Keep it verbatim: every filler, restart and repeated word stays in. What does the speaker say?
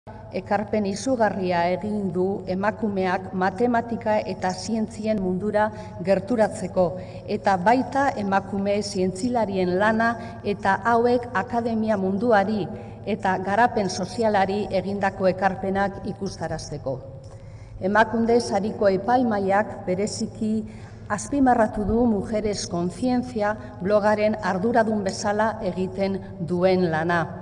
ekarpen izugarria egin du emakumeak matematika eta zientzien mundura gerturatzeko, eta baita emakume zientzilarien lana eta hauek akademia munduari eta garapen sozialari egindako ekarpenak ikustarazteko. Emakunde sariko epaimaiak bereziki azpimarratu du Mujeres Kontzientzia blogaren arduradun bezala egiten duen lana.